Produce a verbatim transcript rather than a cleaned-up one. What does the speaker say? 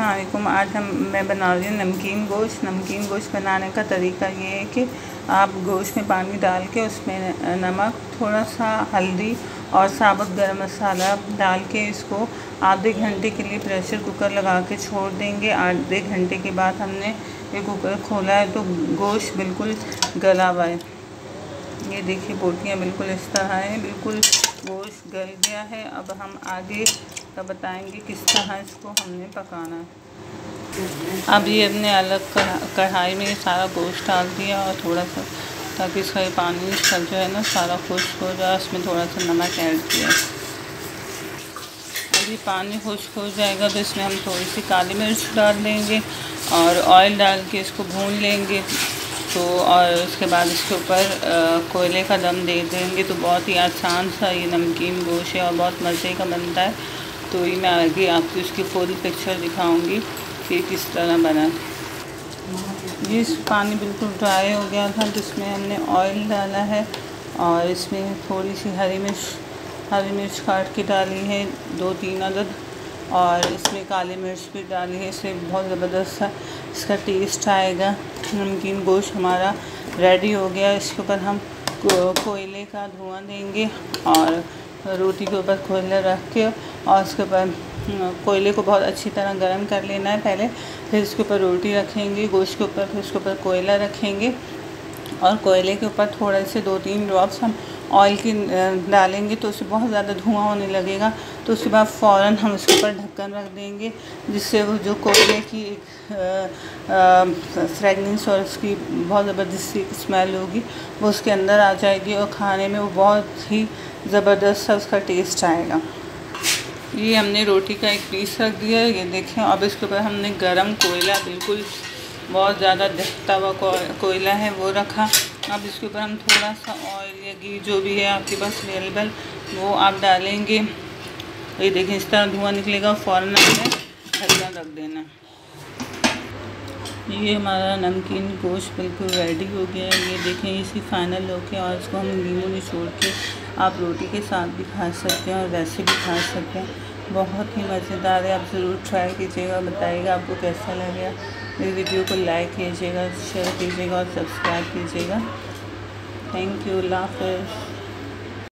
अस्सलाम वालेकुम। आज हम मैं बना रही हूँ नमकीन गोश्त। नमकीन गोश्त बनाने का तरीका ये है कि आप गोश्त में पानी डाल के उसमें नमक, थोड़ा सा हल्दी और साबुत गरम मसाला डाल के इसको आधे घंटे के लिए प्रेशर कुकर लगा के छोड़ देंगे। आधे घंटे के बाद हमने ये कुकर खोला है तो गोश्त बिल्कुल गला हुआ है। ये देखिए बोटियाँ बिल्कुल इस तरह हैं, बिल्कुल गोश्त गल गया है। अब हम आगे का बताएंगे किस तरह इसको हमने पकाना है। अब ये हमने अलग कढ़ाई में सारा गोश्त डाल दिया और थोड़ा सा ताकि इसका ये पानी सब जो है ना सारा खुश्क हो जाए, उसमें थोड़ा सा नमक ऐड किया। अभी पानी खुश्क हो जाएगा तो इसमें हम थोड़ी सी काली मिर्च डाल देंगे और ऑयल डाल के इसको भून लेंगे। तो और उसके बाद इसके ऊपर कोयले का दम दे देंगे। तो बहुत ही आसान सा ये नमकीन गोश्त है और बहुत मज़े का बनता है। तो ये मैं आगे आपको इसकी फुल पिक्चर दिखाऊंगी कि किस तरह बना। ये पानी बिल्कुल ड्राई हो गया था तो इसमें हमने ऑयल डाला है और इसमें थोड़ी सी हरी मिर्च हरी मिर्च काट के डाली है, दो तीन अदद, और इसमें काली मिर्च भी डाली है। इससे बहुत ज़बरदस्त सा इसका टेस्ट आएगा। नमकीन गोश्त हमारा रेडी हो गया। इसके ऊपर हम को, कोयले का धुआं देंगे और रोटी के ऊपर कोयला रख के और उसके ऊपर कोयले को बहुत अच्छी तरह गर्म कर लेना है पहले। फिर इसके ऊपर रोटी रखेंगे गोश्त के ऊपर, फिर उसके ऊपर कोयला रखेंगे और कोयले के ऊपर थोड़े से दो तीन ड्रॉप्स हम ऑयल की डालेंगे तो उससे बहुत ज़्यादा धुआं होने लगेगा। तो उसके बाद फ़ौरन हम उसके ऊपर ढक्कन रख देंगे जिससे वो जो कोयले की फ्रेगनेंस और उसकी बहुत ज़बरदस्त स्मेल होगी वो उसके अंदर आ जाएगी और खाने में वो बहुत ही ज़बरदस्त सा उसका टेस्ट आएगा। ये हमने रोटी का एक पीस रख दिया, ये देखें। अब इसके ऊपर हमने गरम कोयला, बिल्कुल बहुत ज़्यादा दहकता हुआ कोयला है वो रखा। अब इसके ऊपर हम थोड़ा सा ऑयल या घी जो भी है आपके पास अवेलेबल वो आप डालेंगे। ये देखें इस तरह धुआं निकलेगा, फ़ौरन हमने ढक्कन रख देना। ये हमारा नमकीन गोश्त बिल्कुल रेडी हो गया है। ये देखें इसी फाइनल होके और इसको हम नींबू निचोड़ के आप रोटी के साथ भी खा सकते हैं और वैसे भी खा सकते हैं। बहुत ही मज़ेदार है, आप ज़रूर ट्राई कीजिएगा, बताइएगा आपको कैसा लगेगा। मेरी वीडियो को लाइक कीजिएगा, शेयर कीजिएगा और सब्सक्राइब कीजिएगा। थैंक यू, अल्लाह हाफ़िज़।